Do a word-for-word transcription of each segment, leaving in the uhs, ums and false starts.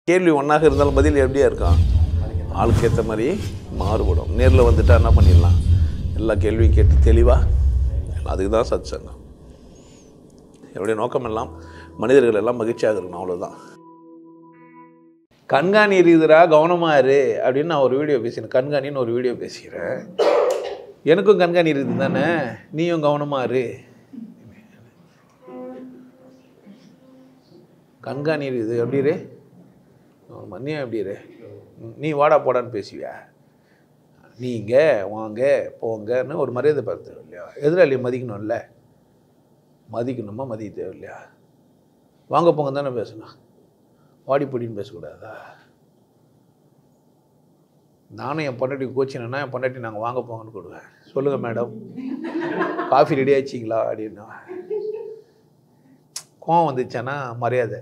கேள்வி ஒன்றாக இருந்தாலும் பதில் எப்படியா இருக்கும், ஆளுக்கு ஏற்ற மாதிரி மாறுபடும். நேரில் வந்துட்டா என்ன பண்ணிடலாம், எல்லா கேள்வியும் கேட்டு தெளிவாக, அதுக்கு தான் சத் சங்கம். என்னுடைய நோக்கம் எல்லாம் மனிதர்கள் எல்லாம் மகிழ்ச்சியாக இருக்கணும், அவ்வளோதான். கண்காணி இருக்குதுரா கவனமாக இரு அப்படின்னு நான் ஒரு வீடியோ பேசினேன். கண்காணின்னு ஒரு வீடியோ பேசிக்கிறேன். எனக்கும் கண்காணி இருக்குது தானே, நீயும் கவனமாக இரு. கண்காணி இருக்குது எப்படி இரு, மண்ணியா எப்படி இரு. நீ வாடா போடான்னு பேசுவியா, நீங்கள் வாங்க போங்கன்னு ஒரு மரியாதை பார்த்து இல்லையா, எதிராளியை மதிக்கணும்ல, மதிக்கணுமா மதிக்க தேவை இல்லையா. வாங்க போங்க தானே பேசணும், வாடி பொடின்னு பேசக்கூடாதா. நானும் என் பொண்டாட்டி கோச்சினா என் பொண்டாட்டி நாங்கள் வாங்க போங்கன்னு கொடுவேன். சொல்லுங்கள் மேடம் காஃபி ரெடி ஆயிடுச்சிங்களா அப்படின்னா. கோவம் வந்துச்சானா மரியாதை,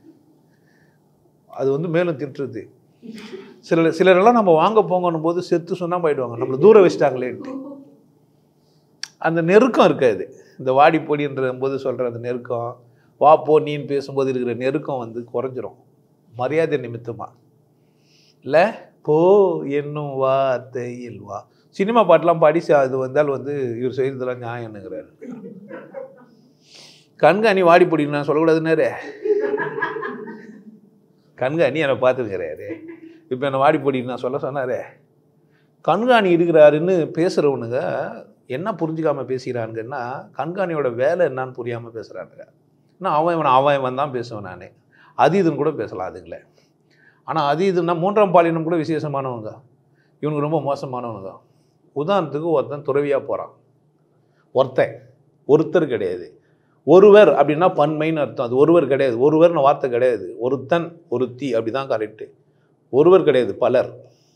அது வந்து மேலும் திட்டுறது. சில சிலரெல்லாம் நம்ம வாங்க போங்கன்னும் போது செத்து சொன்னால் போயிடுவாங்க, நம்மளை தூர வச்சிட்டாங்களேன்ட்டு. அந்த நெருக்கம் இருக்காது. இந்த வாடி பொடின்ற போது சொல்கிற அந்த நெருக்கம், வா போ நீன்னு பேசும்போது இருக்கிற நெருக்கம் வந்து குறைஞ்சிரும் மரியாதை நிமித்தமாக. இல்லை போ என்னும் வார்த்தையில் வா. சினிமா பாட்டெலாம் பாடி அது வந்தால் வந்து இவர் செய்கிறதெல்லாம் நியாயம்னுங்கிறாரு. கண்காணி வாடி பொடின்னு நான் சொல்லக்கூடாதுன்னாரு. கண்காணி என்னை பார்த்துருக்கிறாரு, இப்போ என்னை வாடி பொடின்னு நான் சொல்ல சொன்னார். கண்காணி இருக்கிறாருன்னு பேசுகிறவனுங்க என்ன புரிஞ்சிக்காமல் பேசுகிறானுங்கன்னா, கண்காணியோட வேலை என்னான்னு புரியாமல் பேசுகிறானுங்க. நான் அவன் இவன் அவன் இவன் தான் பேசுவேன். நான் அது இதுன்னு கூட பேசலாம் அதுங்களே. ஆனால் அது இதுன்னா மூன்றாம் பாலினம் கூட விசேஷமானவங்க, இவனுக்கு ரொம்ப மோசமானவனுங்க. உதாரணத்துக்கு ஒருத்தன் துறவியாக போகிறான். ஒருத்தன் ஒருத்தர் கிடையாது, ஒருவர் அப்படின்னா பன்மைன்னு அர்த்தம். அது ஒருவர் கிடையாது, ஒருவர்னு வார்த்தை கிடையாது. ஒருத்தன் ஒருத்தி அப்படி தான் கரெக்டு. ஒருவர் கிடையாது, பலர்.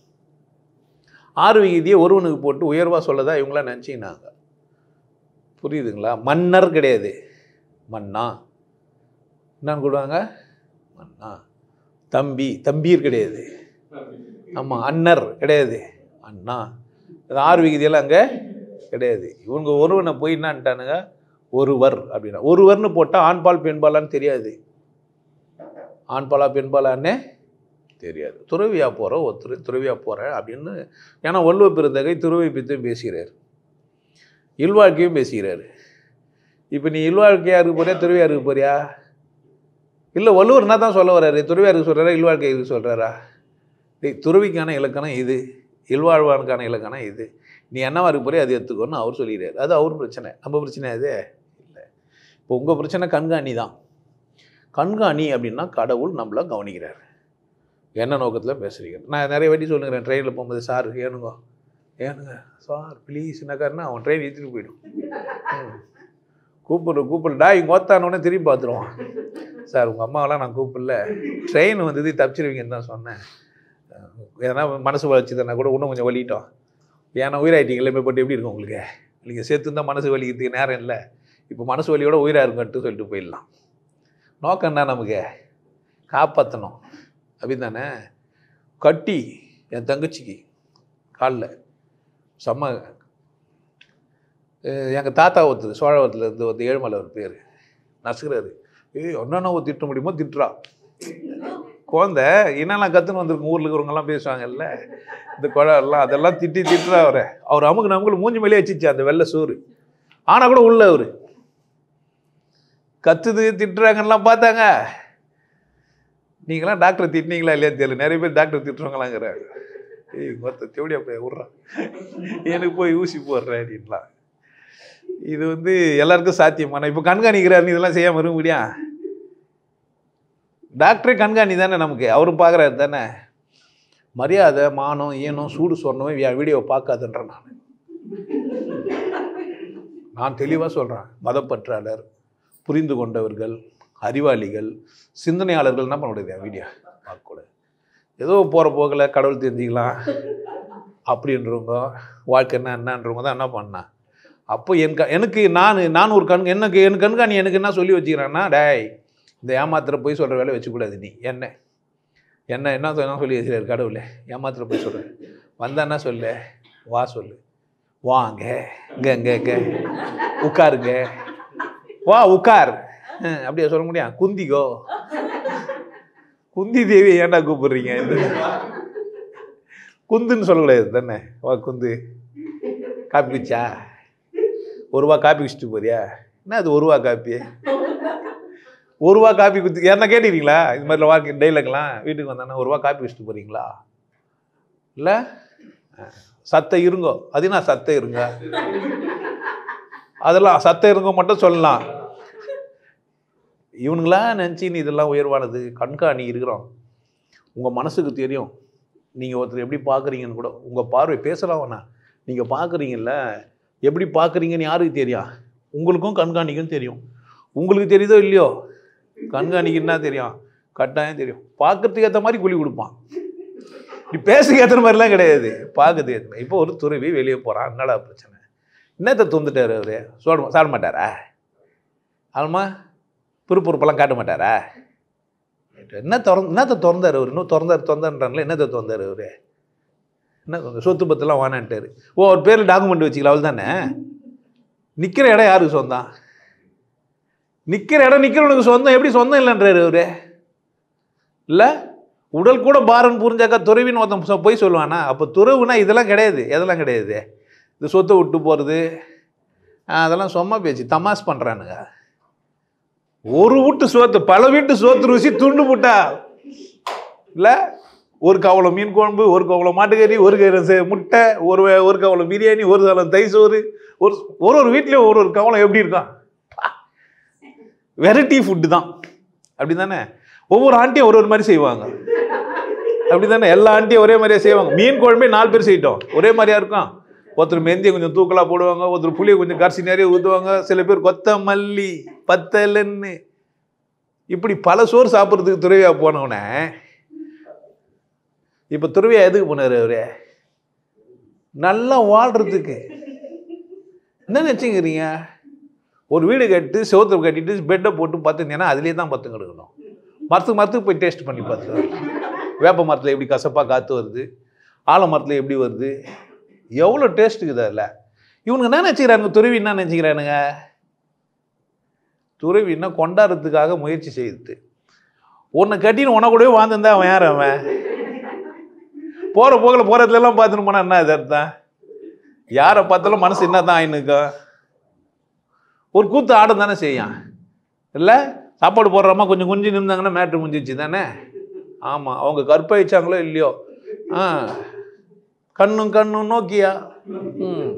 ஆறு விகிதியை ஒருவனுக்கு போட்டு உயர்வாக சொல்லதா இவங்களாம் நினச்சிக்கினாங்க. புரியுதுங்களா. மன்னர் கிடையாது, மன்னா. என்னன்னு கூடுவாங்க, மன்னா. தம்பி தம்பீர் கிடையாது, ஆமாம். அன்னர் கிடையாது, அண்ணா. அது ஆறு விகிதியெல்லாம் அங்கே கிடையாது. இவங்க ஒருவனை போய் என்னான்ட்டானுங்க, ஒருவர் அப்படின்னா. ஒருவர்னு போட்டால் ஆண்பால் பெண்பாலான்னு தெரியாது, ஆண்பாலா பெண்பாலான்னே தெரியாது. துறவியாக போகிறோம் ஒருத்தர் துறவியாக போகிறேன் அப்படின்னு. ஏன்னா வள்ளுவ பெருந்தகை துறவி பற்றியும் பேசுகிறார், இல்வாழ்க்கையும் பேசுகிறார். இப்போ நீ இல்வாழ்க்கையாக இருக்க போறியா துறவியாக இருக்க போறியா? இல்லை வள்ளுவர் என்ன தான் சொல்ல வர்றாரு, துறவியாக இருக்க சொல்கிறாரா இல்வாழ்க்கை இருக்க சொல்கிறாரா? டேய், துறவிக்கான இலக்கணம் இது, இல்வாழ்வானுக்கான இலக்கணம் இது. நீ என்னவா இருக்க போறியா அது எடுத்துக்கோன்னு அவர் சொல்லிடுறாரு. அது அவர் பிரச்சனை, நம்ம பிரச்சனை அது இல்லை. இப்போ உங்கள் பிரச்சனை கண்காணி தான். கண்காணி அப்படின்னா கடவுள் நம்மளை கவனிக்கிறார். என்ன நோக்கத்தில் பேசுகிறீங்க? நான் நிறைய வாட்டி சொல்லுங்கிறேன், ட்ரெயினில் போகும்போது, சார் ஏனுங்க ஏனுங்க சார் ப்ளீஸ் என்னக்காருன்னா அவன் ட்ரெயின் ஏற்றிட்டு போயிடும். கூப்பிடு கூப்பிடுடா இங்கே ஓத்தானோடனே திரும்பி பார்த்துருவான். சார் உங்கள் அம்மாவெல்லாம் நான் கூப்பிடல, ட்ரெயின் வந்தது தப்பிச்சிருவீங்கன்னு தான் சொன்னேன். ஏன்னா மனசு வலிச்சு தானே கூட இன்னும் கொஞ்சம் வலிட்டோம். ஏன்னா உயிராயிட்டீங்களே போட்டு எப்படி இருக்கும் உங்களுக்கு? நீங்கள் சேர்த்துருந்தா மனசு வலிக்கிறதுக்கு நேரம் இல்லை, இப்போ மனசு வலியோட உயிராக இருக்குன்ட்டு சொல்லிட்டு போயிடலாம். நோக்கம் என்ன நமக்கு? காப்பாற்றணும் அப்படி தானே. கட்டி என் தங்கச்சிக்கு காலில் செம்ம. எங்கள் தாத்தா ஒருத்தர் சோழவரத்தில் இருந்து வந்து ஏழுமலை ஒரு பேர் நசுக்கிறாரு. ஏய் என்னென்ன ஒரு திட்ட முடியுமோ திட்டுறா. குழந்தை என்னெல்லாம் கற்றுன்னு வந்திருக்கும், ஊரில் இருக்கிறவங்கெல்லாம் பேசுவாங்கல்ல இந்த குழந்தைலாம், அதெல்லாம் திட்டி திட்டுறா அவரை. அவர் அமுக்கு நமக்கு மூஞ்சி மேலே வச்சிச்சு அந்த வெள்ளை சோறு. ஆனால் கூட உள்ள அவர் கத்துது திட்டுறாங்கலாம் பார்த்தாங்க. நீங்களாம் டாக்டர் திட்டினீங்களா இல்லையா தெரியல, நிறைய பேர் டாக்டர் திட்டுறவங்களாங்கிறாங்க. ஏய் மொத்த தேவடியா போய் விட்றான், எனக்கு போய் ஊசி போடுறேன் அப்படின்லாம். இது வந்து எல்லாருக்கும் சாத்தியமான. இப்போ கண்காணிக்கிறாரு, இதெல்லாம் செய்யாமல் இருக்க முடியா? டாக்டரே கண்காணி தானே நமக்கு, அவரும் பார்க்குறாரு தானே. மரியாதை மானம் ஈனம் சூடு சொன்னவே வீடியோவை பார்க்காதுன்ற நான் நான் தெளிவாக சொல்கிறேன். மதப்பற்றாளர், புரிந்து கொண்டவர்கள், அறிவாளிகள், சிந்தனையாளர்கள் என்ன பண்ண முடியாது வீடியோ பார்க்கக்கூடாது. ஏதோ போகிற போக்கில் கடவுள் தெரிஞ்சிக்கலாம் அப்படின்றவங்க, வாழ்க்கை என்ன என்னன்றவங்க தான் என்ன பண்ணேன். அப்போ என் க எனக்கு நான் நான் ஒரு கண் எனக்கு என் கண்காணி எனக்கு என்ன சொல்லி வச்சுக்கிறேன்னா, டேய் இந்த ஏமாத்திர போய் சொல்கிற வேலை வச்சுக்கூடாது நீ. என்ன என்ன என்ன என்ன சொல்லி வச்சுருக்காரு கடவுளே, ஏமாத்திர போய் சொல்கிறேன். வந்தா என்ன சொல்லு, வா சொல்லு, வாங்க இங்கே இங்கே இங்கே உட்காருங்க, வா உட்கார் அப்படியே சொல்ல முடியும். குந்திக்கோ குந்தி தேவி ஏன்டா கூப்பிடுறீங்க? குந்துன்னு சொல்லக்கூடாது தானே. வா குந்து, காப்பி குச்சா, ஒரு ரூபா காப்பி குடிச்சிட்டு போறியா? என்ன அது ஒரு ரூபா காப்பி? ஒரு ரூபா காப்பி குத்தி யாருன்னா கேட்டுக்கிறீங்களா? இது மாதிரி வாக்கு டைலாக்லாம் வீட்டுக்கு வந்தானே ஒரு ரூபா காப்பி குடிச்சிட்டு போறீங்களா? இல்லை சத்த இருங்கோ, அது என்ன சத்த இருங்க? அதெல்லாம் சத்த இருங்க மட்டும் சொல்லலாம். இவனுங்களா நினச்சி நீ இதெல்லாம் உயர்வானது. கண்காணி இருக்கிறோம். உங்கள் மனசுக்கு தெரியும் நீங்கள் ஒருத்தர் எப்படி பார்க்குறீங்கன்னு கூட. உங்கள் பார்வை பேசலாம் வேணா, நீங்கள் பார்க்குறீங்கல்ல எப்படி பார்க்குறீங்கன்னு யாருக்கு தெரியும்? உங்களுக்கும் கண்காணிக்கும் தெரியும். உங்களுக்கு தெரியுதோ இல்லையோ, கண்காணிக்கு என்ன தெரியும்? கட்டாயம் தெரியும். பார்க்கறதுக்கு ஏற்ற மாதிரி கூலி கொடுப்பான். நீ பேசுக்கு ஏற்ற மாதிரிலாம் கிடையாது, பார்க்கறதுக்கு ஏற்ற மாதிரி. இப்போ ஒரு துறவி வெளியே போகிறான், என்னடா பிரச்சனை? என்னத்தை தொந்துட்டார் அவரு? சோட சாட மாட்டாரா? ஆமா பொறுப்பொறுப்பெல்லாம் காட்ட மாட்டாரா? என்ன திறந்து என்னத்தை திறந்தார் அவர்? இன்னும் திறந்தார் திறந்தார்ன்றாங்களே, என்னத்தை திறந்தார் அவர்? என்ன சொத்து பத்தெல்லாம் வானான்ட்டார். ஓ அவர் பேரில் டாக்குமெண்ட் வச்சுக்கலாம், அவள் தானே. நிற்கிற இடம் யாருக்கு சொந்தம்? நிற்கிற இடம் நிற்கிறவனுக்கு சொந்தம். எப்படி சொந்தம் இல்லைன்றாரு அவரு? இல்லை உடல் கூட பாரன்னு புரிஞ்சாக்கா துறவின்னு ஒருத்தன் போய் சொல்லுவானா? அப்போ துறவுனா இதெல்லாம் கிடையாது. எதெல்லாம் கிடையாது? இந்த சொத்தை விட்டு போகிறது அதெல்லாம் சும்மா பேச்சு, தமாஸ் பண்ணுறானுங்க. ஒரு வீட்டு சோத்து பல வீட்டு சோத்து ருசி துண்டு போட்டா இல்லை, ஒரு கவலம் மீன் குழம்பு, ஒரு கவலம் மாட்டுக்கறி, ஒரு முட்டை, ஒரு ஒரு கவலம் பிரியாணி, ஒரு கவலம் தை சோறு, ஒரு ஒரு ஒரு வீட்லேயும் ஒரு ஒரு கவலம் எப்படி இருக்கான்? வெரைட்டி ஃபுட்டு தான். அப்படி தானே? ஒவ்வொரு ஆண்டியும் ஒரு ஒரு மாதிரி செய்வாங்க. அப்படி தானே? எல்லா ஆண்டியும் ஒரே மாதிரியே செய்வாங்க. மீன் குழம்பே நாலு பேர் செய்யட்டும், ஒரே மாதிரியா இருக்கும். ஒருத்தர் மெந்தியை கொஞ்சம் தூக்கலாக போடுவாங்க, ஒருத்தர் புளியை கொஞ்சம் கரிசி நிறைய ஊற்றுவாங்க, சில பேர் கொத்தமல்லி பத்தலன்னு. இப்படி பல சோறு சாப்பிட்றதுக்கு துறவியா போனவனே. இப்போ துறவியா எதுக்கு போனார் அவரு? நல்லா வாழ்றதுக்கு. என்ன நினச்சிக்கிறீங்க? ஒரு வீடு கட்டு செவத்தை கட்டிட்டு பெட்டை போட்டு பார்த்துருந்தீங்கன்னா அதுலேயே தான் பத்துங்க எடுக்கணும். மரத்துக்கு மரத்துக்கு போய் டேஸ்ட் பண்ணி பார்த்து, வேப்ப மரத்தில் எப்படி கசப்பாக காற்று வருது, ஆல மரத்தில் எப்படி வருது, எவ்வளோ டேஸ்ட் இருக்குது அதில். இவனுங்க என்ன நினச்சிக்கிறானுங்க? துறவி என்ன நினச்சிக்கிறானுங்க? துறவின்னா கொண்டாடுறதுக்காக முயற்சி செய்யுது. உன்னை கட்டின்னு உன கூடவே வாழ்ந்துருந்தா அவன் யார்? அவன் போகிற போகல போகிறதுலாம் பார்த்துன்னு போனா என்ன இது அர்த்தம்? யாரை பார்த்தாலும் மனசு என்ன தான் ஆயினுக்கா? ஒரு கூத்து ஆட தானே செய்யான். இல்லை சாப்பாடு போடுறோமா கொஞ்சம் குஞ்சு நிமிந்தாங்கன்னா மேட்ரு முடிஞ்சிச்சு தானே. ஆமாம், அவங்க கற்பழிச்சாங்களோ இல்லையோ, ஆ கண்ணும் கண்ணும் நோக்கியா. ம்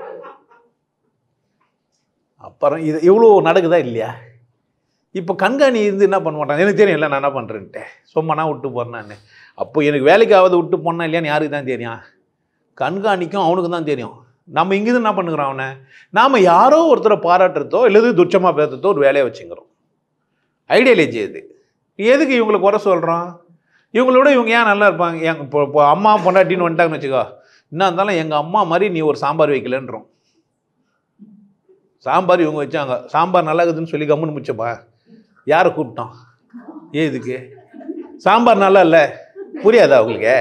அப்புறம் இது எவ்வளோ நடக்குதா இல்லையா? இப்போ கண்காணி இருந்து என்ன பண்ண மாட்டாங்க? எனக்கு தெரியும் இல்லை நான் என்ன பண்ணுறேன்ட்டு. சும்மானா விட்டு போறேன் நான். அப்போ எனக்கு வேலைக்காவது விட்டு போனா இல்லையான்னு யாருக்கு தான் தெரியும்? கண்காணிக்கும் அவனுக்கு தான் தெரியும். நம்ம இங்கேருந்து என்ன பண்ணுகிறோம்? அவனை நாம் யாரோ ஒருத்தரை பாராட்டுறதோ இல்லது துச்சமாக பேசுறதோ ஒரு வேலையை வச்சுக்கிறோம். ஐடியாலஜி இது. எதுக்கு இவங்களை குறை சொல்கிறோம்? இவங்களோட இவங்க ஏன் நல்லா இருப்பாங்க? எங்கள் இப்போ இப்போ அம்மா பொண்டாட்டின்னு வந்துட்டாங்கன்னு வச்சுக்கோ, என்ன இருந்தாலும் எங்கள் அம்மா மாதிரி நீ ஒரு சாம்பார் வைக்கலன்றோம். சாம்பார் இவங்க வச்சாங்க, சாம்பார் நல்லா இருக்குதுன்னு சொல்லி கம்முன்னு முடிச்சப்பா யாரை கூப்பிட்டோம்? ஏதுக்கு? சாம்பார் நல்லா இல்லை புரியாதா அவங்களுக்கு?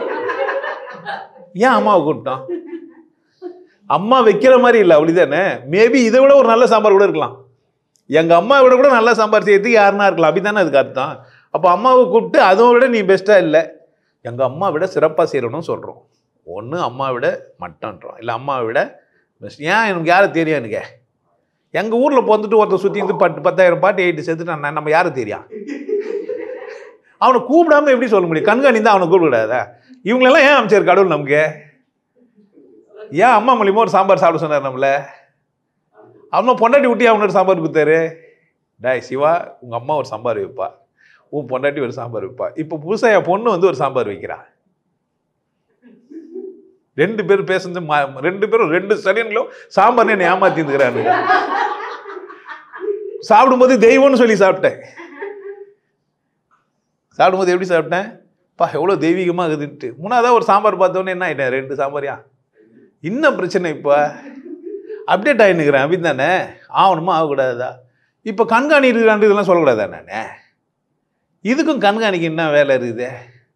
ஏன் அம்மாவை கூப்பிட்டோம்? அம்மா வைக்கிற மாதிரி இல்லை, அப்படிதானே? மேபி இதை விட ஒரு நல்ல சாம்பார் கூட இருக்கலாம். எங்கள் அம்மா விட கூட நல்ல சாம்பார் செய்யறதுக்கு யாருன்னா இருக்கலாம். அப்படி தானே அதுக்கு அர்த்தம். அப்போ அம்மாவை கூப்பிட்டு அதை விட நீ பெஸ்ட்டாக இல்லை, எங்கள் அம்மா விட சிறப்பாக செய்யணும்னு சொல்கிறோம். ஒன்று அம்மா விட மட்டன்றோம், இல்லை அம்மாவை விட பெஸ்ட். ஏன் எனக்கு யாரும் தெரியும்? எனக்கு எங்கள் ஊரில் போந்துட்டு ஒருத்தர் சுற்றி இருந்து பத்து பத்தாயிரம் பாட்டு எயிட்டு சேர்த்துட்டு நம்ம யாரும் தெரியும்? அவனை கூப்பிடாம எப்படி சொல்ல முடியும்? கண்காணி தான் அவனை கூப்பிடாதா? இவங்களெல்லாம் ஏன் அமைச்சார் கடவுள் நமக்கு? ஏன் அம்மா மூலியமாக ஒரு சாம்பார் சாப்பிட சொன்னார் நம்மள? அம்மா பொண்டாட்டி விட்டு அவனோட சாம்பார் கொடுத்தாரு. டாய் சிவா, உங்கள் அம்மா ஒரு சாம்பார் வைப்பா, உன் பொண்டாட்டி ஒரு சாம்பார் வைப்பா. இப்போ புதுசாக என் பொண்ணு வந்து ஒரு சாம்பார் வைக்கிறா. ரெண்டு பேரும் பேசுறது, ரெண்டு பேரும் ரெண்டு சரியன்களும் சாம்பார்னு என்னை ஏமாத்தி இருந்துக்கிறானுங்க. சாப்பிடும்போது தெய்வம்னு சொல்லி சாப்பிட்டேன். சாப்பிடும்போது எப்படி சாப்பிட்டேன்? பா எவ்வளோ தெய்வீகமாக இருக்குதுன்ட்டு. மூணாவதாக ஒரு சாம்பார் பார்த்தோன்னே என்ன ஆகிட்டேன்? ரெண்டு சாம்பாரியா? இன்னும் பிரச்சனை. இப்போ அப்டேட் ஆகினுக்கிறேன். அப்படி தானே ஆகணுமா? ஆகக்கூடாதா? இப்போ கண்காணி இருக்கிறான் இதெல்லாம் சொல்லக்கூடாதா? நான் இதுக்கும் கண்காணிக்கு என்ன வேலை இருக்குது?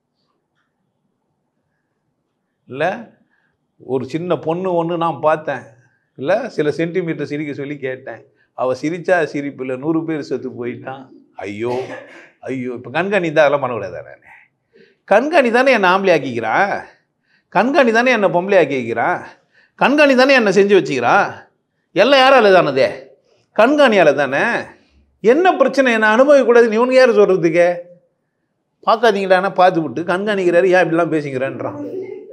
இல்லை ஒரு சின்ன பொண்ணு ஒன்று நான் பார்த்தேன், இல்லை சில சென்டிமீட்டர் சிரிக்க சொல்லி கேட்டேன். அவள் சிரிச்சா சிரிப்பு இல்லை, நூறு பேர் செத்து போயிட்டான். ஐயோ ஐயோ இப்போ கண்காணி தான் அதெல்லாம் பண்ணக்கூடாது. நான் கண்காணி தானே என்னை ஆம்பளை ஆக்கிக்கிறான், கண்காணி தானே என்னை பொம்பளை ஆக்கி வைக்கிறான், கண்காணி தானே என்னை செஞ்சு வச்சுக்கிறான். எல்லாம் யாரால தானதே? கண்காணியால் தானே. என்ன பிரச்சனை என்ன அனுபவிக்கக்கூடாதுன்னு இவனுக்கு யார் சொல்கிறதுக்கு? பார்க்காதீங்களான்னா பார்த்து விட்டு கண்காணிக்கிறாரு, ஏன் இப்படிலாம் பேசிக்கிறேன்றான்.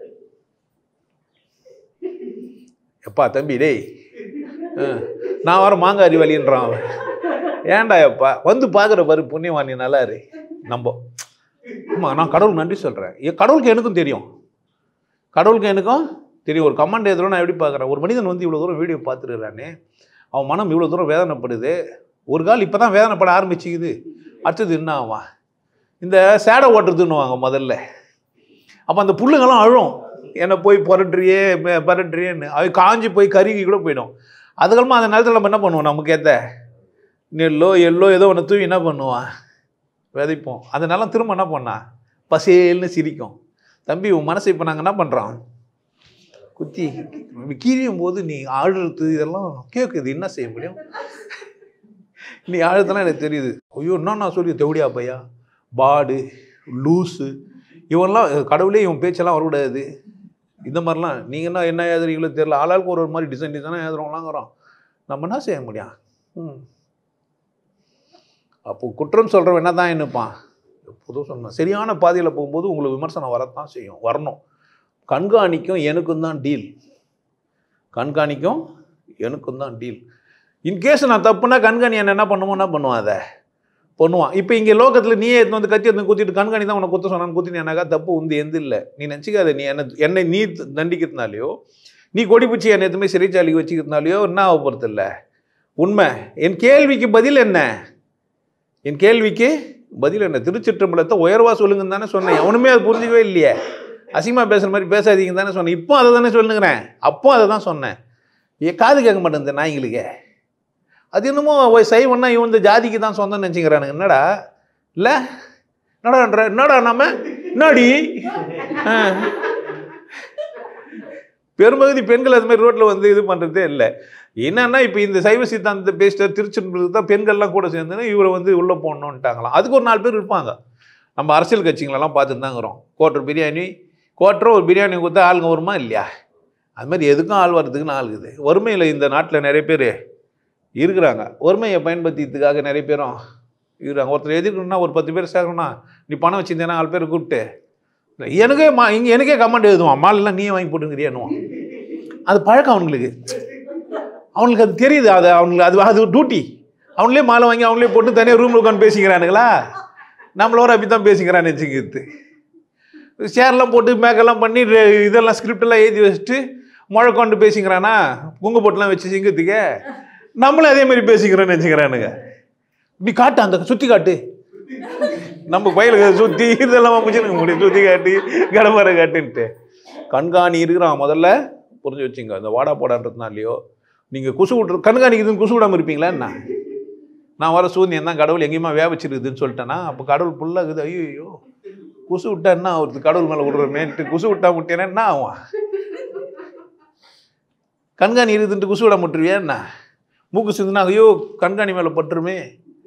எப்பா தம்பி டேய் நான் வர மாங்காய் அறிவாளின்றான் அவன். ஏன்டா எப்பா வந்து பார்க்குற பாரு புண்ணியவாணி நல்லா இரு. நம்ப ஆமாம் நான் கடவுளுக்கு நன்றி சொல்கிறேன். என் கடவுளுக்கு எனக்கும் தெரியும், கடவுளுக்கு எனக்கும் தெரியும். ஒரு கமெண்ட் எதிரும் நான் எப்படி பார்க்குறேன், ஒரு மனிதன் வந்து இவ்வளோ தூரம் வீடியோ பார்த்துருக்கானே, அவன் மனம் இவ்வளோ தூரம் வேதனைப்படுது. ஒரு கால் இப்போ தான் வேதனைப்பட ஆரம்பிச்சிக்குது, அடுத்தது என்ன ஆவான்? இந்த சேடை ஓட்டுறதுன்னுவாங்க முதல்ல. அப்போ அந்த புல்லுங்கெல்லாம் அழும், என்னை போய் புரட்டுறியே பரட்டுறியேன்னு. அது காஞ்சி போய் கருகி கூட போயிடும். அதுக்கப்புறமா அந்த நேரத்தில் நம்ம என்ன பண்ணுவோம், நமக்கு ஏற்ற நெல்லோ எல்லோ ஏதோ ஒன்று தூவி என்ன பண்ணுவான், விதைப்போம். அதனால திரும்ப என்ன பண்ணான், பசேல்னு சிரிக்கும். தம்பி உன் மனசை இப்போ நாங்கள் என்ன பண்ணுறோம், குத்தி கீழியும் போது நீ ஆழுறது இதெல்லாம் கேட்குது, என்ன செய்ய முடியும்? நீ ஆழுறதெல்லாம் எனக்கு தெரியுது. ஐயோ என்ன நான் சொல்லி தெவடியா பையா பாடு லூஸு இவன்லாம் கடவுளே இவன் பேச்செல்லாம் வரக்கூடாது. இந்த மாதிரிலாம் நீங்கள் என்ன என்ன எழுதுறீங்களோ தெரியல, ஆளாளுக்கு ஒரு ஒரு மாதிரி டிசைன் டிசைனாக எழுதுறவங்களாங்கிறோம். நம்ம என்ன செய்ய முடியும்? ம் அப்போ குற்றம் சொல்கிறவன் என்ன தான் என்னப்பான் எப்போதும் சொன்னேன், சரியான பாதையில் போகும்போது உங்களுக்கு விமர்சனம் வரத்தான் செய்யும், வரணும். கண்காணிக்கும் எனக்கும் தான் டீல், கண்காணிக்கும் எனக்கும் தான் டீல். இன்கேஸ் நான் தப்புனா கண்காணி என்ன என்ன பண்ணுவோம், என்ன பண்ணுவான், அதை பண்ணுவான். இப்போ இங்கே லோகத்தில் நீயே எடுத்து வந்து கத்தி எடுத்து குத்திட்டு கண்காணி தான் உனக்கு குத்த சொன்னான்னு குத்தினு எனக்கா தப்பு உந்து எந்த இல்லை. நீ நினச்சிக்காத, நீ என்ன என்னை நீ தண்டிக்கிறதுனாலையோ நீ கொடி பிடிச்சி என்னை எதுவுமே சிறைச்சாலைக்கு வச்சுக்கிறதுனாலையோ என்ன ஆக போகிறது இல்லை. உண்மை என் கேள்விக்கு பதில் என்ன, என் கேள்விக்கு பதில் என்ன? திருச்சிற்றம்பலத்தை உயர்வா சொல்லுங்கன்னு தானே சொன்னேன். அவனுமே அது புரிஞ்சிக்கவே இல்லையே. அசிங்கமாக பேசுகிற மாதிரி பேசாதீங்கன்னு தானே சொன்னேன். இப்போ அதை தானே சொல்லுங்கிறேன், அப்போ அதை தான் சொன்னேன். ஏன் காது கேட்க மாட்டேன் நாய்ங்களுக்கு. அது என்னமோ சைவன்னா இவன் இந்த ஜாதிக்கு தான் சொந்தம்னு நினச்சிக்கிறானுங்க. என்னடா இல்லை என்னடான்ற என்னடா நம்ம என்னாடி பெரும்பகுதி பெண்கள் அது மாதிரி ரோட்டில் வந்து இது பண்ணுறதே இல்லை. என்னன்னா இப்போ இந்த சைவ சித்தாந்தத்தை பேசிட்டு திருச்செந்தூருக்கு தான் பெண்கள்லாம் கூட சேர்ந்துன்னு இவரை வந்து உள்ளே போடணுன்ட்டாங்களாம். அதுக்கு ஒரு நாலு பேர் இருப்பாங்க. நம்ம அரசியல் கட்சிங்களெல்லாம் பார்த்துட்டு தாங்கிறோம். கோட்டர் பிரியாணி கோட்டரை ஒரு பிரியாணி கொடுத்தா ஆளுங்க வருமா இல்லையா? அது மாதிரி எதுக்கும் ஆள் வர்றதுக்குன்னு ஆளுக்குது. வறுமையில் இந்த நாட்டில் நிறைய பேர் இருக்கிறாங்க. வறுமையை பயன்படுத்திக்கிறதுக்காக நிறைய பேரும் இருக்கிறாங்க. ஒருத்தர் எதிர்க்கணும்னா ஒரு பத்து பேர் சேர்க்கணும்னா நீ பணம் வச்சுருந்தேன்னா ஆள் பேர் கூப்பிட்டு எனக்கே மா இங்கே எனக்கே கமெண்ட் எழுதுவான், மாலெல்லாம் நீயே வாங்கி போட்டுங்கிறியானுவான். அது பழக்கம் அவங்களுக்கு, அவங்களுக்கு அது தெரியுது. அது அவங்களுக்கு அது அது டியூட்டி. அவங்களே மாலை வாங்கி அவங்களே போட்டு தனியாக ரூமில் உட்காந்து பேசிக்கிறானுங்களா, நம்மளோட அப்படி தான் பேசிக்கிறான்னு வச்சுக்கிறது. ஷேர்லாம் போட்டு மேக்கெல்லாம் பண்ணி இதெல்லாம் ஸ்கிரிப்டெல்லாம் எழுதி வச்சுட்டு முழக்கொண்டு பேசிக்கிறானா, குங்கு போட்டுலாம் வச்சு சிங்கிறதுக்கே நம்மளும் அதே மாதிரி பேசிக்கிறோன்னு வச்சுக்கிறானுங்க. இப்படி காட்டு அந்த சுற்றி காட்டு, நம்ம பயிலுக்கு சுற்றி இதெல்லாம் முடிச்சுனுங்க முடியும், சுற்றி காட்டி கடப்பாறை காட்டுன்ட்டு. கண்காணி இருக்கிறான் முதல்ல புரிஞ்சு வச்சுங்க. அந்த வாடா போடான்றதுனாலையோ நீங்கள் குசு விட்ரு கண்காணிக்குதுன்னு குசு விடாமல் இருப்பீங்களா என்ன? நான் வர சூரியன் தான் கடவுள் எங்கேயுமா வேவச்சிருக்குதுன்னு சொல்லிட்டேன்னா அப்போ கடவுள் ஃபுல்லாக இருக்குது. ஐயோ குசு விட்டா என்ன ஆகுது, கடவுள் மேலே விடுறமேன்ட்டு குசு விட்டா முட்டேன்னா என்ன ஆகும்? கண்காணி இருக்குதுன்ட்டு குசு விட முட்டுருவியா என்ன? மூக்கு சிந்துனா ஐயோ கண்காணி மேலே பட்டுருமே,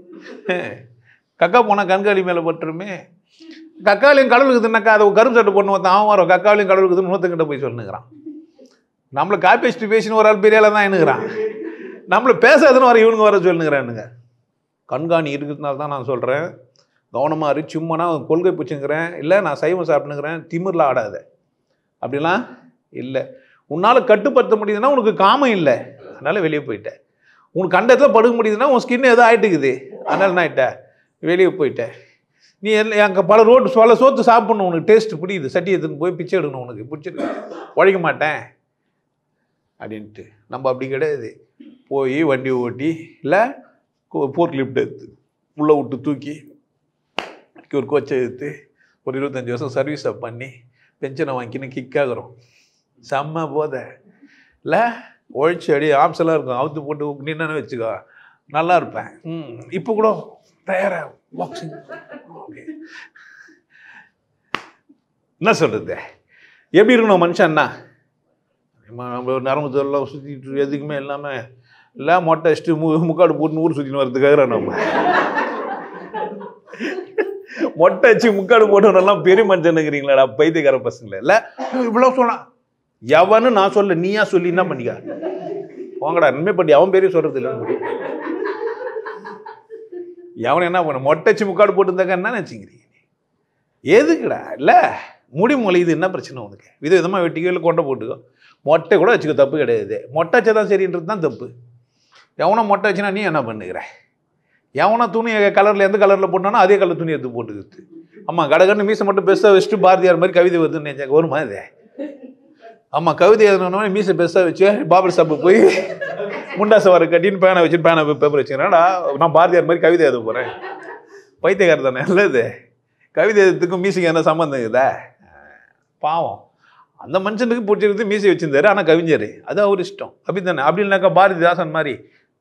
கக்கா போனால் கண்காணி மேலே பட்டுருமே. கக்காலையும் கடவுளுக்குதுன்னாக்கா அதை கரும்பு சட்டை பொண்ணு ஒருத்தன் அவன் வரும், கக்காலையும் கடவுளுக்குதுன்னு ஒருத்தங்கிட்ட போய் சொல்லுங்கிறான். நம்மளை காப்பி வச்சுட்டு பேசின்னு ஒரு ஆள் பெரியால தான் என்னங்கிறான், நம்மளை பேசாதுன்னு வர இவனுங்க வர சொல்லுங்கிறானுங்க. கண்காணி இருக்கிறதுனால தான் நான் சொல்கிறேன், கவனமாக இரு. சும்மானா கொள்கை பிடிச்சுங்கிறேன் இல்லை நான் சைவம் சாப்பிட்டுங்கிறேன் திமிரில் ஆடாத, அப்படிலாம் இல்லை. உன்னால் கட்டுப்படுத்த முடியுதுன்னா உனக்கு காமம் இல்லை, அதனால் வெளியே போயிட்டேன். உனக்கு கண்டத்தில் படுக்க முடியுதுன்னா உன் ஸ்கின் எதோ ஆகிட்டுக்குது, அதனால் என்ன ஆகிட்ட வெளியே போயிட்டேன். நீ எல்லாம் அங்கே பல ரோட்டு சொல்ல சோத்து சாப்பிட்ணும், உனக்கு டேஸ்ட் பிடிக்குது, சட்டி எடுத்துன்னு போய் பிச்சை எடுக்கணும், உனக்கு பிடிச்சிருக்கு, உழைக்க மாட்டேன் அப்படின்ட்டு. நம்ம அப்படி கிடையாது. போய் வண்டி ஓட்டி இல்லை போர்க் லிஃப்ட் எடுத்து உள்ளே விட்டு தூக்கி ஒரு கோச்சை எடுத்து ஒரு இருபத்தஞ்சி வருஷம் சர்வீஸை பண்ணி பென்ஷனை வாங்கிக்கின்னு கிக் ஆகிறோம். செம்ம போதை இல்லை, உழைச்சி அடி ஆம்செல்லாம் இருக்கும், அவுத்து போட்டு நின்னு வச்சுக்கோ நல்லா இருப்பேன். ம் இப்போ கூட தயாராக பாக்ஸிங் ஓகே என்ன சொல்கிறது, எப்படி இருக்கணும் மனுஷன்னா? நம்ம நரம்பு தோல்லாம் சுற்றிட்டு எதுக்குமே இல்லாமல் இல்லை மொட்டை அடிச்சுட்டு மு முக்காடு போட்டு ஊர் சுற்றின்னு வரதுக்காக நம்ம மொட்டை வச்சு முக்காடு போட்டவனெல்லாம் பெரிய மனுஷனுங்கிறீங்களாடா பைத்தியக்கார பசங்கள இல்லை இவ்வளோ சொன்னான் எவனு நான் சொல்ல நீயா சொல்லி என்ன பண்ணிக்க வாங்கடா நன்மை பண்ணி அவன் பேரையும் சொல்றது இல்லைன்னு எவன் என்ன பண்ண மொட்டை வச்சு முக்காடு போட்டுருந்தாக்க என்ன நினச்சிக்கிறீங்க எதுக்குடா இல்லை முடி முளையுது என்ன பிரச்சனை உனக்கு வித விதமாக வெட்டிக்கோ கொண்டை போட்டுக்கோ மொட்டை கூட வச்சுக்க தப்பு கிடையாது மொட்டை வச்சா தான் சரின்றது தான் தப்பு எவனா மொட்டை வச்சுனா நீ என்ன பண்ணுகிற எவனா துணி கலரில் எந்த கலரில் போட்டானோ அதே கலர் துணி எடுத்து போட்டுக்கிறது ஆமாம் கடகன்னு மீசை மட்டும் பெருசாக வச்சுட்டு பாரதியார் மாதிரி கவிதை வருதுன்னு நினைச்சாங்க வருமா இது ஆமாம் கவிதை எழுதுனோடனே மீசை பெருசாக வச்சு பாபர் சாப்பு போய் முண்டாசை வர கட்டின்னு பேனை வச்சுட்டு பேனை பேப்பர் வச்சுக்கிறேன்டா நான் பாரதியார் மாதிரி கவிதை எழுத போகிறேன் பைத்தியக்கார தானே நல்லது கவிதை எழுதுறதுக்கும் மீசைக்கு என்ன சம்மந்தம் இருக்குதா பாவம் அந்த மனுஷனுக்கு பிடிச்சிருக்கு மீசை வச்சிருந்தாரு ஆனால் கவிஞர் அது அவர் இஷ்டம் அப்படி தானே அப்படி இல்லைனாக்கா பாரதிதாசன் மாதிரி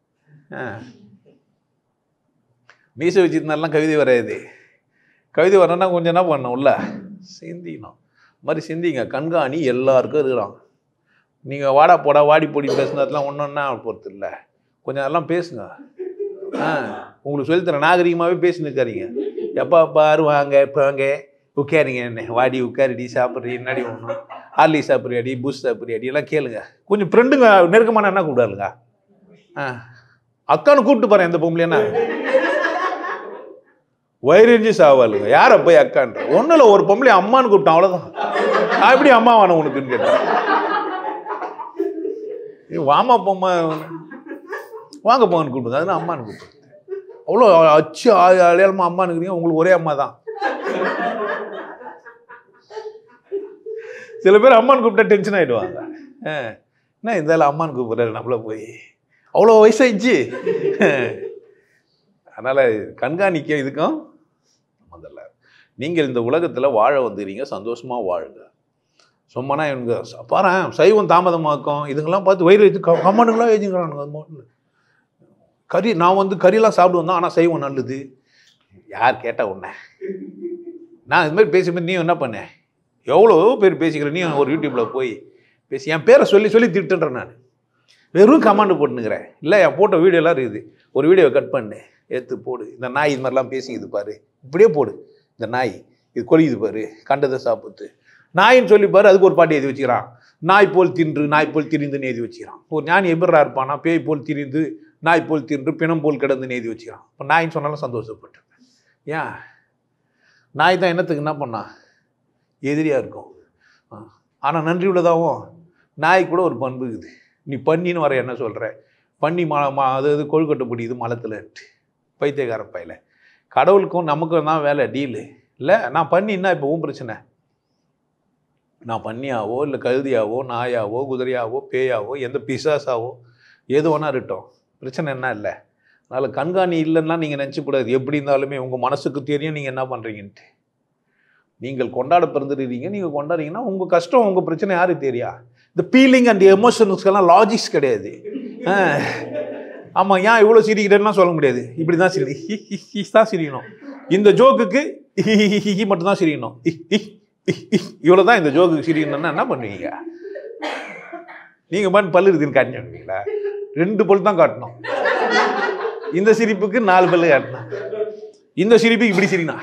மீசை வச்சிருந்தாலாம் கவிதை வராது கவிதை வரணும்னா கொஞ்சம் என்ன பண்ணணும் உள்ள சிந்திக்கணும் மாதிரி சிந்திங்க கண்காணி எல்லாருக்கும் இருக்கிறான் நீங்கள் வாடா போடா வாடி பொடி பேசுனதுலாம் ஒன்று ஒன்றா பொறுத்து இல்லை கொஞ்சம் அதெல்லாம் பேசுங்க ஆ உங்களுக்கு சொல்லித்தரேன் நாகரிகமாகவே பேசினுக்காரிங்க எப்போ பாரு வாங்க இப்போ வாங்க உட்காருங்க என்ன வாடி உட்காரிடி சாப்பிட்றி என்னாடி ஒன்றும் ஆர்லி சாப்பிட்றியாடி பூஸ் சாப்பிட்றியாடி எல்லாம் கேளுங்க கொஞ்சம் ஃப்ரெண்டுங்க நெருக்கமான என்ன கூப்பிடாருங்க ஆ அக்கானு கூப்பிட்டு பாரு எந்த பொம்பளைன்னா வயிறிஞ்சி சாவாளுங்க யாரை போய் அக்கான்ற ஒன்றும் இல்லை ஒரு பொம்பளை அம்மானு கூப்பிட்டான் அவ்வளோதான் நான் எப்படி அம்மா வான உனக்குன்னு கேட்டேன் வாமா பொம்மா வாங்க போங்கன்னு கூப்பிடுங்க அதுனா அம்மானு கூப்பிடுது அவ்வளோ அச்சு அடையாளமா அம்மானுக்குறீங்க உங்களுக்கு ஒரே அம்மா தான் சில பேர் அம்மானு கூப்பிட்டா டென்ஷன் ஆகிடுவாங்க என்ன இருந்தாலும் அம்மானு கூப்பிட்றாரு நம்மள போய் அவ்வளோ வயசாயிடுச்சு அதனால் கண்காணிக்க இதுக்கும் முதல்ல நீங்கள் இந்த உலகத்தில் வாழ வந்துடுறீங்க சந்தோஷமாக வாழுங்க சும்மானா இவங்க பாரு சைவம் தாமதமாக்கும் இதுங்கெல்லாம் பார்த்து வயிறு வச்சு கம்மனுங்களாம் எழுதிங்கிறானுங்க கறி நான் வந்து கறியெல்லாம் சாப்பிடுவேன் தான் ஆனால் சைவம் நல்லது யார் கேட்டால் உன்ன நான் இது மாதிரி பேசும்போது நீ என்ன பண்ண எவ்வளோ பேர் பேசிக்கிறேன் நீ ஒரு யூடியூப்பில் போய் பேசி என் பேரை சொல்லி சொல்லி திட்டுன்றேன் நான் வெறும் கமாண்டு போட்டுனுக்கிறேன் இல்லை என் போட்ட வீடியோலாம் இருக்குது ஒரு வீடியோவை கட் பண்ணு எடுத்து போடு இந்த நாய் இது மாதிரிலாம் பேசிக்குது பாரு இப்படியே போடு இந்த நாய் இது கொலிக்குது பாரு கண்டதை சாப்பிட்டு நாயின்னு சொல்லி பாரு அதுக்கு ஒரு பாட்டி எழுதி வச்சுக்கிறான் நாய் போல் தின்று நாய் போல் திரிந்துன்னு எழுதி வச்சுக்கிறான் ஒரு ஞானி எப்படா இருப்பானா பேய் போல் திரிந்து நாய் போல் தின்று பிணம் போல் கிடந்துன்னு எழுதி வச்சுக்கிறான் இப்போ நாயின்னு சொன்னாலும் சந்தோஷப்பட்டு ஏன் நாய் தான் என்னத்துக்கு என்ன பண்ணா எதிரியாக இருக்கும் ஆனால் நன்றி உள்ளதாகவும் நாய் கூட ஒரு பண்பு இருக்குது நீ பண்ணின்னு வர என்ன சொல்கிற பண்ணி மா மா அது கொழுக்கட்டை பிடிக்குது மலத்தில் பைத்தியக்கார பையில கடவுளுக்கும் நமக்கும் தான் வேலை டீலு இல்லை நான் பண்ணின்னா இப்போ உன் பிரச்சனை நான் பண்ணியாவோ இல்லை கழுதியாவோ நாயாவோ குதிரையாவோ பேயாவோ எந்த பிசாசாவோ எது வேணா இருக்கட்டும் பிரச்சனை என்ன இல்லை அதனால் கண்காணி இல்லைன்னா நீங்கள் நினச்சக்கூடாது எப்படி இருந்தாலுமே உங்கள் மனசுக்கு தெரியும் நீங்கள் என்ன பண்ணுறீங்கன்ட்டு நீங்கள் கொண்டாட பிறந்துடுறீங்க நீங்கள் கொண்டாடுறீங்கன்னா உங்கள் கஷ்டம் உங்கள் பிரச்சனை யாருக்கு தெரியா இந்த ஃபீலிங் அண்ட் எமோஷன்ஸ்க்கெல்லாம் லாஜிக்ஸ் கிடையாது ஆமாம் ஏன் இவ்வளோ சிரிக்கிறேன்னா சொல்ல முடியாது இப்படி தான் சிரி ஹி தான் சிரிக்கணும் இந்த ஜோக்குக்கு ஹி மட்டும் தான் சிரிக்கணும் இவ்வளோ தான் இந்த ஜோக்குக்கு சிரிக்கணும்னா என்ன பண்ணுவீங்க நீங்கள் பாட்டு பல்லு இருக்குன்னு காட்டினீங்களா ரெண்டு பல் தான் காட்டணும் இந்த சிரிப்புக்கு நாலு பல்லு காட்டணும் இந்த சிரிப்புக்கு இப்படி சிரிக்கணும்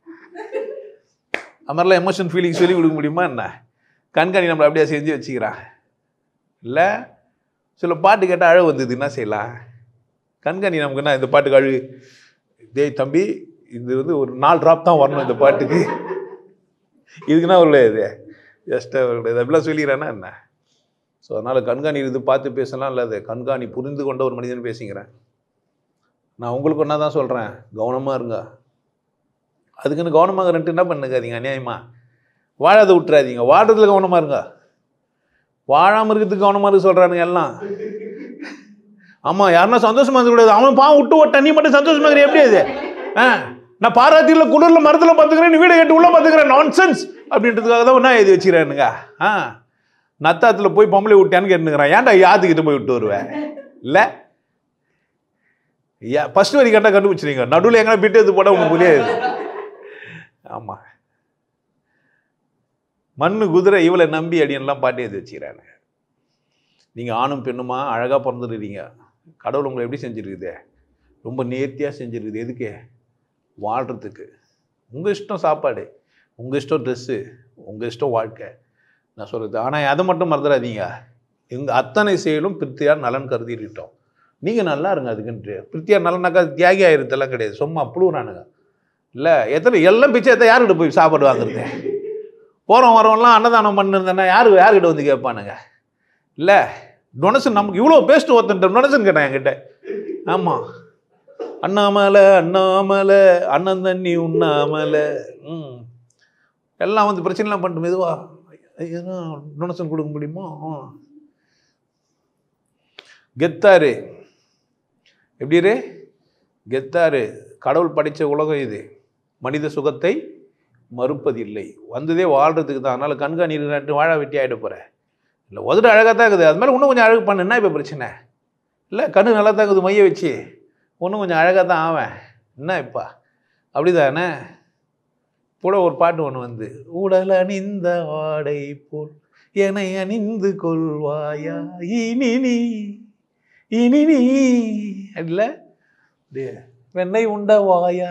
அது மாதிரிலாம் எமோஷன் ஃபீலிங் சொல்லி கொடுக்க முடியுமா என்ன கண்காணி நம்மளை அப்படியே செஞ்சு வச்சுக்கிறான் இல்லை சில பாட்டு கேட்டால் அழ வந்தது என்ன செய்யலாம் கண்காணி நமக்கு என்ன இந்த பாட்டுக்கு அழு டேய் தம்பி இது வந்து ஒரு நாலு ட்ராப் தான் வரணும் இந்த பாட்டுக்கு இதுக்குன்னா உள்ள இது ஜஸ்ட்டாக இது அப்படிலாம் சொல்லிக்கிறேன்னா என்ன ஸோ அதனால் கண்காணி இது பார்த்து பேசலாம் இல்லை அது கண்காணி புரிந்து கொண்ட ஒரு மனிதன் பேசிக்கிறேன் நான் உங்களுக்கு ஒன்றா தான் சொல்கிறேன் கவனமாக இருங்க அதுக்குன்னு கவனமாக ரெண்டு என்ன பண்ணுக்காதீங்க அநியாயமாக வாழாத விட்டுறாதீங்க வாடுறதுல கவனமாக இருங்க வாழாமல் இருக்கிறதுக்கு கவனமாக இருக்க சொல்கிறானுங்க எல்லாம் ஆமாம் யாருன்னா சந்தோஷமாக இருக்கக்கூடாது அவன் பாவம் விட்டு ஓட்ட நீ மட்டும் சந்தோஷமாக இருக்கிற எப்படி அது ஆ நான் பாராத்தியில் குளிரில் மரத்தில் பார்த்துக்கிறேன் வீடை கேட்டு உள்ளே பார்த்துக்கிறேன் நான்சென்ஸ் அப்படின்றதுக்காக தான் ஒன்றா எழுதி வச்சுக்கிறேனுங்க ஆ நத்தாத்தில் போய் பொம்பளை விட்டான்னு கேட்டுக்கிறான் ஏன்டா யாத்துக்கிட்ட போய் விட்டு வருவேன் இல்லை ஏ ஃபஸ்ட் வரி கரெக்டாக கண்டுபிடிச்சிருங்க நடுவில் எங்கன்னா பிட்டு எடுத்து போட உங்களுக்கு புரியாது ஆமாம் மண்ணு குதிரை இவளை நம்பி அடியெல்லாம் பாட்டி எழுதி வச்சுக்கிறாங்க நீங்கள் ஆணும் பெண்ணுமா அழகாக பிறந்துடுறீங்க கடவுள் உங்களை எப்படி செஞ்சுருக்குது ரொம்ப நேர்த்தியாக செஞ்சுருக்குது எதுக்கு வாழ்கிறதுக்கு உங்கள் இஷ்டம் சாப்பாடு, உங்கள் இஷ்டம் ட்ரெஸ்ஸு, உங்கள் இஷ்டம் வாழ்க்கை நான் சொல்கிறது. ஆனால் அதை மட்டும் மறந்துடாதீங்க, எங்கள் அத்தனை செயலும் பிரித்தியார் நலன் கருதிட்டோம். நீங்கள் நல்லா இருங்க அதுக்குன்ட்டு. பிரித்தியார் நலனாக்கா தியாகி ஆயிருந்தெல்லாம் கிடையாது, சும்மா புழுவுறானுங்க. இல்லை எத்தனை எல்லாம் பிச்சை எத்த யாருக்கிட்ட போய் சாப்பாடு வாங்குறது? போகிறோம் வரவெல்லாம் அன்னதானம் பண்ணிருந்தேன்னா யாரு யாருக்கிட்ட வந்து கேட்பானுங்க? இல்லை டொனேஷன் நமக்கு இவ்வளோ பேஸ்ட்டு ஒருத்தன் டொனேஷன் கேட்டேன் என்கிட்ட. ஆமாம், அண்ணாமலை அண்ணாமலை அண்ணன் தண்ணி உண்ணாமலை ம் எல்லாம் வந்து பிரச்சனைலாம் பண்ணிட்டு மெதுவா ஐயா டொனேஷன் கொடுக்க முடியுமா? கெத்தாரு எப்படி ரே கெத்தாரு. கடவுள் படித்த உலகம் இது, மனித சுகத்தை மறுப்பதில்லை, வந்ததே வாழ்கிறதுக்கு தான். அதனால் கண்காணி நட்டு வாழ வெட்டி ஆகிட போகிறேன். இல்லை உதட்டு அழகாக தான் இருக்குது, அது மாதிரி இன்னும் கொஞ்சம் அழகு பண்ணு, என்ன இப்போ பிரச்சனை? இல்லை கண்ணு நல்லா தான் இருக்குது, மைய வச்சு இன்னும் கொஞ்சம் அழகாக தான் ஆவேன், என்ன இப்போ அப்படி தானே? கூட ஒரு பாட்டு ஒன்று வந்து, உடல் அணிந்த வாடை போல் என்னை அணிந்து கொள்வாயா இனி நீ இனி நீ இல்லை வெண்ணை உண்ட வாயா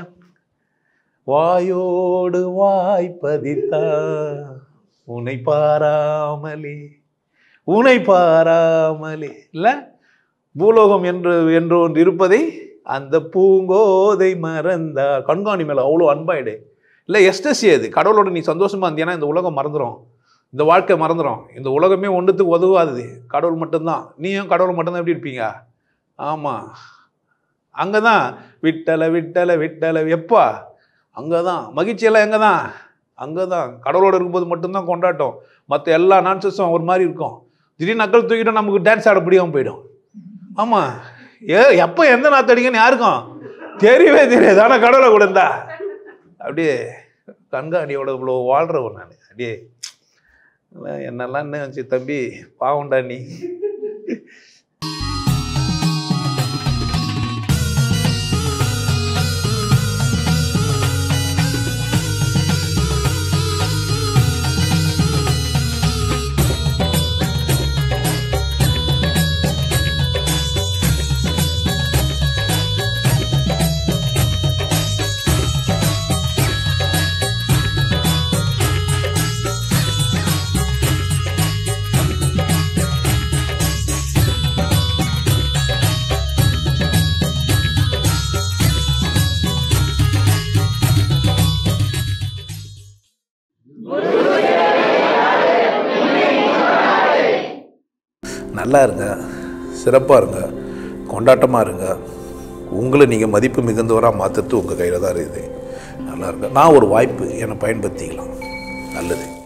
வாயோடு வாய்ப்பதித்தா உன்னை பாராமலே உன்னை பாராமலே இல்லை பூலோகம் என்று என்று ஒன்று இருப்பதை அந்த பூங்கோதை மறந்தா. கண்காணி மேலே அவ்வளோ அன்பாயிடு. இல்லை எஸ்டசி அது, கடவுளோட நீ சந்தோஷமாக இருந்தீங்கன்னா இந்த உலகம் மறந்துடும், இந்த வாழ்க்கை மறந்துடும், இந்த உலகமே ஒன்றுத்துக்கு உதவாது, கடவுள் மட்டும்தான். நீயும் கடவுள் மட்டும்தான் எப்படி இருப்பீங்க? ஆமாம், அங்கே தான் விட்டலை விட்டலை விட்டலை எப்பா அங்கே தான் மகிழ்ச்சியெல்லாம் எங்கே தான்? அங்கே தான். கடவுளோடு இருக்கும்போது மட்டும்தான் கொண்டாட்டம், மற்ற எல்லா நான்சஸும் ஒரு மாதிரி இருக்கும். திடீர்னு நக்கல் தூக்கிட்டோம், நமக்கு டான்ஸ் ஆட முடியாமல் போயிடும். ஆமாம், ஏ எப்போ எந்த நாற்று அடிங்கன்னு யாருக்கும் தெரியவே தெரியாது, ஆனால் கடவுளை கூட இருந்தா அப்படியே கண்காணியோட இவ்வளோ வாழ்கிறவன் நான். அப்படியே என்னெல்லாம் என்ன வச்சு தம்பி பாவண்டா நீ. நல்லா இருங்க, சிறப்பாக இருங்க, கொண்டாட்டமாக இருங்க. உங்களை நீங்கள் மதிப்பு மிகுந்தவராக மாற்றுறது உங்கள் கையில் தான் இருக்குது. நல்லா இருங்க. நான் ஒரு வாய்ப்பு என்னை பயன்படுத்திக்கலாம். நல்லது.